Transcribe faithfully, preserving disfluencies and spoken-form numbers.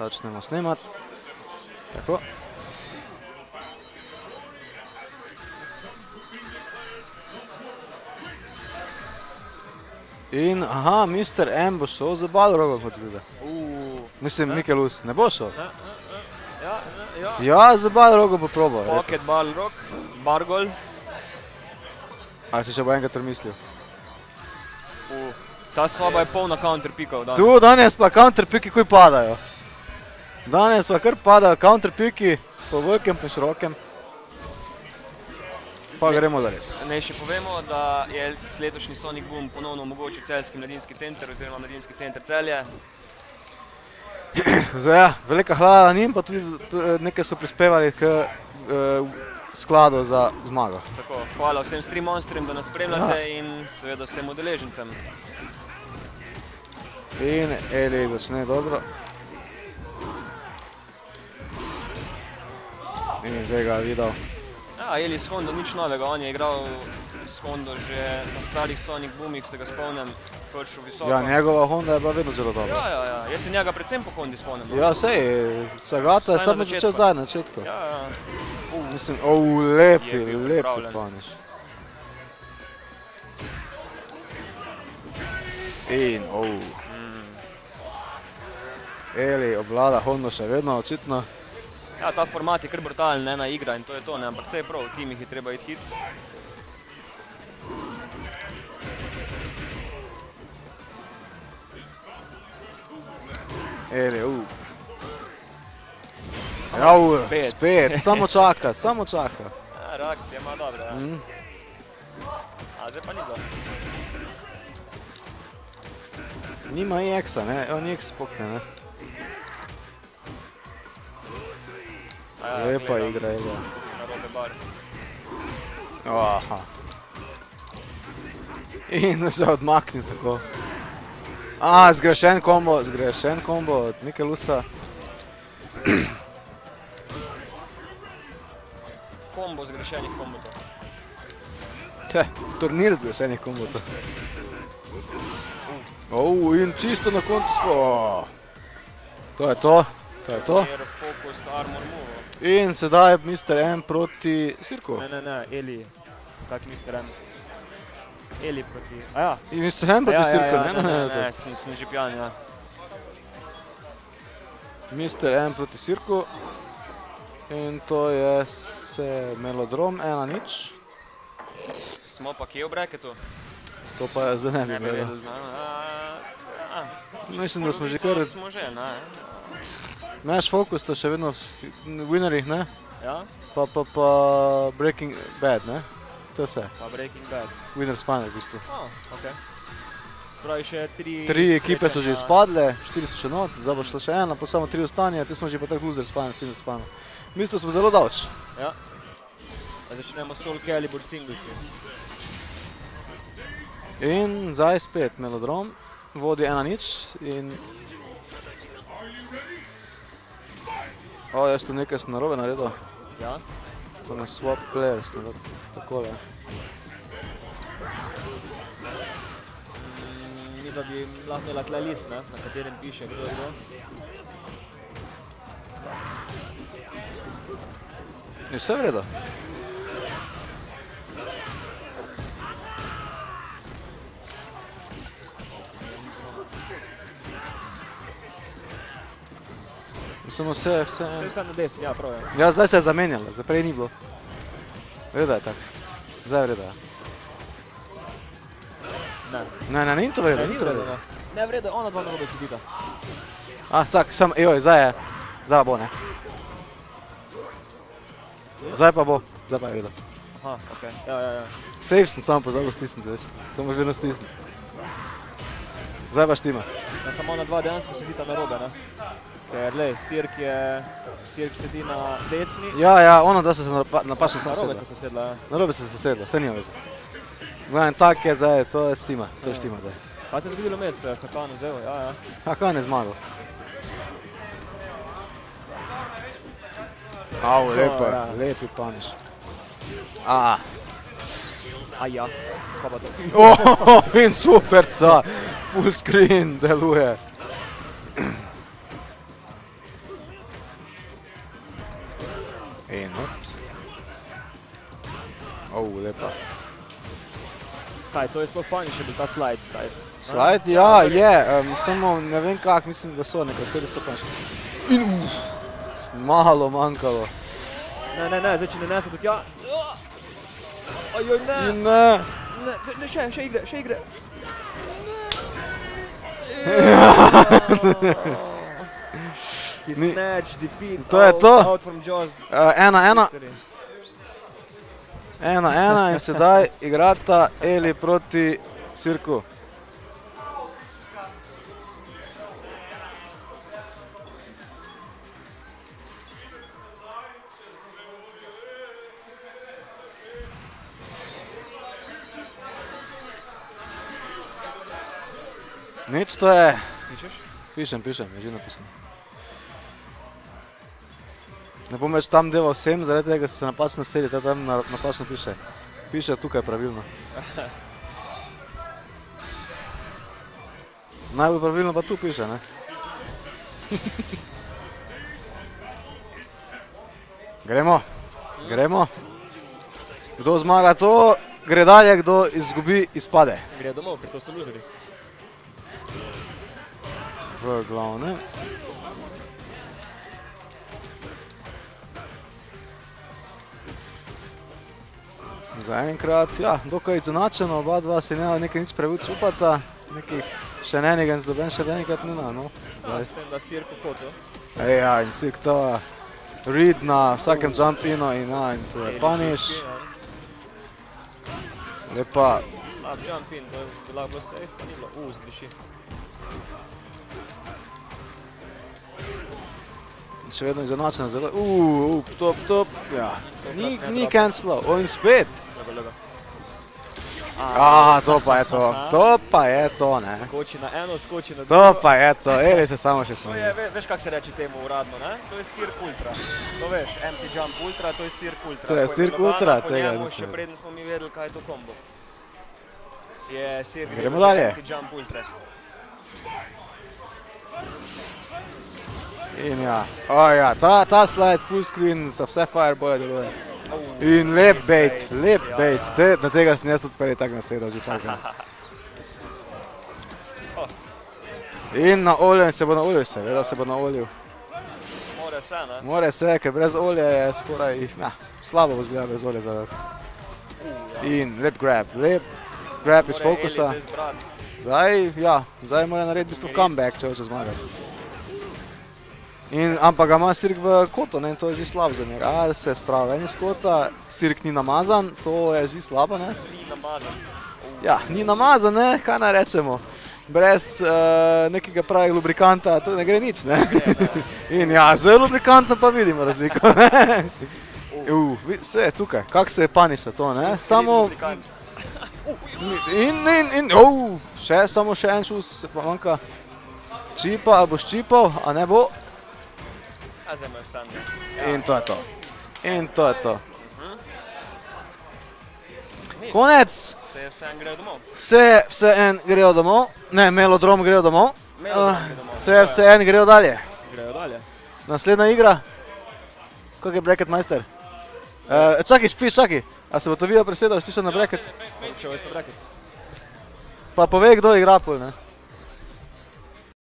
Začnemo snemati. Tako. In, aha, mister M bo šel za Balrogom, kot zgleda. Mislim, Mikelus, ne bo šel? Ja, ja. Ja, za Balrogom bo probal. Pocket Balrog, Bargol. Ali si še bo enkrat premislil? Ta soba je polna counterpikov danes. Tu danes pa counterpiki kuj padajo. Danes pa kar padajo counterpiki po velikem in širokem. Pa gremo za res. Naj še povemo, da je letošnji Sonic Boom ponovno omogočil Celjski mladinski center oziroma mladinski center Celje. Ja, velika hvala njim, pa tudi nekaj so prispevali k skladu za zmago. Tako, hvala vsem stream monstrim, da nas spremljate in seveda vsem udeležencem. In Eli začne dobro. In zdaj ga je videl. Ja, Eli s Hondo nič novega, on je igral s Hondo že na starih Sonic Boomih, se ga spomnim, prišel visoko. Ja, njegova Honda je bila vedno zelo dobra. Ja, ja, ja, jaz se njega predvsem po Hondi spomnim. Ja, sej, Sagata je samo začel zdaj na začetku. Ja, ja. Mislim,ov, lepi, lepi paniš. In, ov. Eli obvlada Hondo še vedno, očitno. Ja, ta format je kar brutalen, ena igra in to je to, ne, ampak vse je prav, v timih je treba iti hit. Eli, uf. Jau, spet, samo čaka, samo čaka. Ja, reakcija ima dobra, ja. A, zdaj pa ni bilo. Nima i X-a, ne, on X pokne, ne. Lepa igra, igra. Na robe bar. Aha. In se odmakni tako. A, zgrešen kombo, zgrešen kombo od Mikelusa. Kombo zgrešenih kombotov. Te, turnir zgrešenih kombotov. Ou, in čisto na koncu. To je to, to je to. Focus, armor move. In sedaj mister M proti Sirku. Ne, ne, ne, Eli. Kak mister M? Eli proti... A ja. In mister M proti Sirku, ne, ne, ne. Ne, sem že pijan, ja. mister M proti Sirku. In to je se Melodrom, ena nič. Smo pa kje v bracketu? To pa je za ne bi gledal. Mislim, da smo že kar... Smo že, ne. Naš fokus to še vedno v winnerih, ne? Ja. Pa, pa, pa Breaking Bad, ne? To je vse. Pa Breaking Bad. Winners final, v bistvu. O, okej. Spravi še tri... Tri ekipe so že izpadle, štiri so še not, zdaj bo šla še ena, pa samo tri ostanje, te smo že pa tak losers final, finals final. V bistvu smo zelo davč. Ja. Začnemo Soul Calibur singlesi. In zdaj spet Melodrom, vodi ena nič in... O, jaz tu nekaj sem narobe naredil. Ja? To na swap players, takole. Mi da bi lahko imela tle list, ne? Na katerem piše, kdo je kdo. Je vse v redu? Samo vse, vse... Vse vse na desni, ja, prav je. Ja, zdaj se je zamenjalo, zdaj prej ni bilo. Vreda je tak. Zdaj vreda je. Ne. Ne, ne, ni to vreda, ni to vreda. Ne, vreda je, ona dva narobe sedita. Ah, tak, sam, joj, zdaj je. Zdaj bo, ne. Zdaj pa bo, zdaj pa je vreda. Aha, okej, ja, ja, ja. Save sem samo pozabil stisniti, veš. To moš vedno stisniti. Zdaj pa štima. Ja, samo ona dva dejansko sedita narobe, ne. Ker, lej, Sirk je... Sirk sedi na desni. Ja, ja, ono da se se napačno sam sedla. Narobe ste se sedla, ja. Narobe se se sedla, vse nima veze. Gledam, tak je zdaj, to je štima, to je štima zdaj. Pa se je zgodilo med, Hakano vzel, ja, ja. Hakan je zmagal. Au, lepo je, lepi paniš. A. A ja, pa pa to. Oh, in superca, full screen deluje. In, ups. Oh, lepa. Kaj, to je sploh fajn še bil ta slide. Taj. Slide, ja, je, um, samo ne vem kak, mislim, da so nekateri so pa še. In uf, malo manjkalo. Ne, ne, ne, zdaj če ne nese do tja. Ojoj, ne. In ne. Ne, ne, še, še igre, še igre. He snatch, defeat, To je out, to. out from Jaws. Uh, ena, ena. Victory. Ena, ena in sedaj igrata Eli proti Sirku. Nič, to je... Pišeš? Pišem, pišem, je že napisano. Ne bom več tam delal vsem, zaradi tega se napačno sedi, ta tam napačno piše. Piše tukaj pravilno. Najbolj pravilno pa tu piše, ne? Gremo, gremo. Kdo zmaga to, gre dalje, kdo izgubi, izpade. Gre domov, ker to so luzeri. V glavne. Zaenkrat, ja, dokaj izenačeno, oba dva se ne nekaj nič preveč upata, nekih shenanigans doben še enkrat nima, no. S tem, da Sirk v kotu. Ej, ja, in Sirk to read na vsakem jump-inu in ja, in tu je punish. Lepa. Slab jump-in, to je bila bilo safe, pa ni bilo, uu, zgreši. Še vedno izenačeno, zelo, uuu, top, top, ja. Ni cancelo, o in spet. A, to pa je to, to pa je to, ne. Skoči na eno, skoči na drugo. To pa je to, Eli se samo še To smeji. je, veš kak se reče temu uradno, ne? To je Sirk Ultra. To veš, empty jump Ultra, to je Sirk Ultra. To je Sirk Ultra, Po tega njemu nisem še vedel. preden smo mi vedeli, kaj je to kombo. Je Sirk Gremo že dalje. empty jump Ultra. In ja, o ja, ta, ta slide full screen za vse fireboje deluje. In lep bait, lep bait, Te, na tega sem jaz tudi prej tak nasedal že tako. In na olju, in se bo na olju, seveda se bo na olju. More se, ne? More se, ker brez olja je skoraj, ja, slabo bo zgleda brez olja zadati. In lep grab, lep grab iz fokusa. Zdaj, ja, zdaj mora narediti v bistvu comeback, če hoče zmagati. In, ampak ga ima Sirk v kotu, ne, in to je že slabo za njega. A, se spravi ven iz kota, Sirk ni namazan, to je že slabo, ne. Ni namazan. Ja, ni namazan, ne, kaj naj rečemo. Brez uh, nekega pravega lubrikanta, to ne gre nič, ne. In ja, z lubrikantom pa vidimo razliko, ne. Uh, vse je tukaj, kak se je paniša to, ne, samo... In, in, in, oh, še, samo še en šus se pa manjka. Čipa, ali boš čipal, a ne bo. A zdaj moj vstane. In to je to. In to je to. Konec! Se vse en grejo domov. Vse, vse en grejo domov. Ne, Melodrom grejo domov. Melodrom gre domov. Vse, vse en grejo dalje. Grejo dalje. Naslednja igra. Kak je Bracket Meister? Čakaj, Fiš, čakaj. A se bo to video presedal, šti še na Bracket? Šel je na bracket. Pa povej, kdo igra pol, ne?